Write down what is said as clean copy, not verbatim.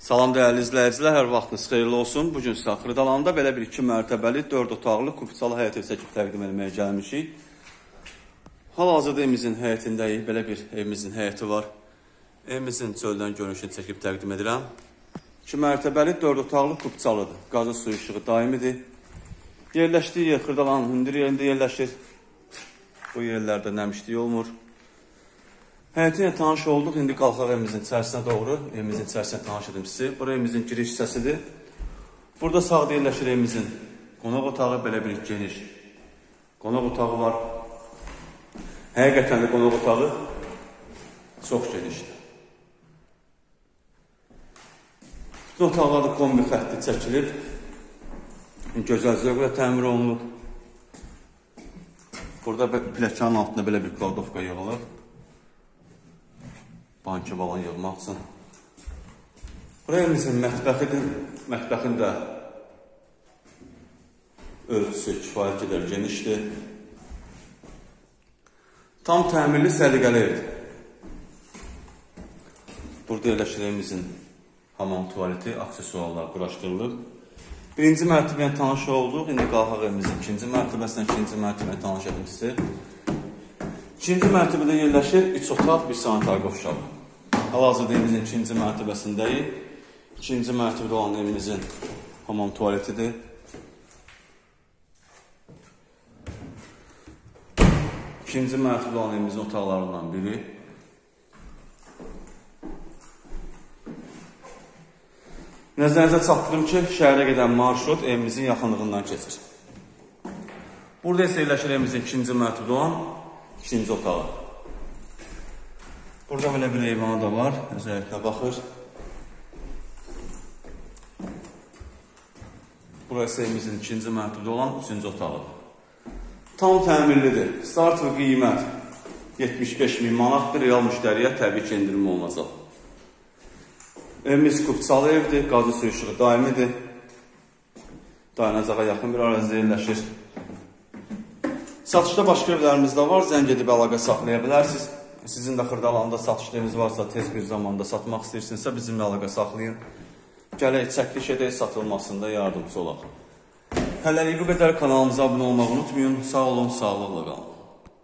Salam dəyərli izləyicilər, hər vaxtınız xeyirli olsun. Bugün sizə Xırdalanda belə bir 2 mərtəbəli, 4 otaqlı, kupçalı həyət evi çəkib təqdim etməyə gəlmişik. Hal-hazırda evimizin həyətindəyik, belə bir evimizin həyəti var. Evimizin çöldən görünüşünü çəkib təqdim edirəm. 2 mərtəbəli, 4 otaqlı, kupçalıdır. Qazı suyu işığı daimidir. Yerləşdiyi yer Xırdalanın hündür yerində yerləşir. Bu yerlərdə nəmişlik olmur. Həyətinə tanış olduq, indi qalxaq evimizin içərisinə doğru. Evimizin içərisinə tanış edim sizi. Bura evimizin giriş hissəsidir. Burada sağda yerləşir evimizin qonaq otağı, belə bir geniş qonaq otağı var. Həqiqətən də qonaq otağı çox genişdir. Bütün otaqlarda kombi xətti çəkilib. Gözəl zövqlə təmir olunub. Burada pləkanın altında belə bir kladovka yığılır. Banki balan yığmaq üçün. Buraya evimizin mətbəxidir. Mətbəxin də ölçüsü kifayət qədər genişdir. Tam təmirli, səliqəli evdir. Burada yerləşir evimizin hamam tuvaleti, aksesuarlar quraşdırılıb. Birinci mərtəbəyə tanış olduq. İndi qalxaq evimizin ikinci mərtəbəsinə, ikinci mərtəbəyə tanış edim sizi. İkinci mərtəbədə yerləşir 3 otaq, 1 sanitar qovşağı. Hal-hazırda evimizin ikinci mərtəbəsindəyik. İkinci mərtəbədə olan evimizin hamam tuvaletidir. İkinci mərtəbədə olan evimizin otaqlarından biri. Nəzərinizə çatdırım ki, şəhərə gedən marşrut evimizin yaxınlığından keçir. Burada isə yerləşir evimizin ikinci mərtəbədə olan ikinci otağı. Burada belə bir eyvanı da var, özelliklə baxır. Burası evimizin ikinci mərtəbədə olan üçüncü otağı. Tam təmirlidir. Start və qiymət 75.000 manatdır. Real müştəriyə təbii ki, endirim olunacaq. Evimiz kupçalı evdir, qazı suyu işığı daimidir. Dayanacağa yaxın bir ərazidə yerləşir. Satışda başqa evlərimiz də var, zəng edib əlaqə saxlaya bilərsiniz. Sizin də Xırdalanda satışlarınız varsa, tez bir zamanda satmaq istəyirsinizsə, bizimlə əlaqə saxlayın. Gələk, çəkiliş edək, satılmasında yardımcı olaq. Hələlik bu qədər, kanalımıza abunə olmağı unutmayın. Sağ olun, sağlıqla qalın.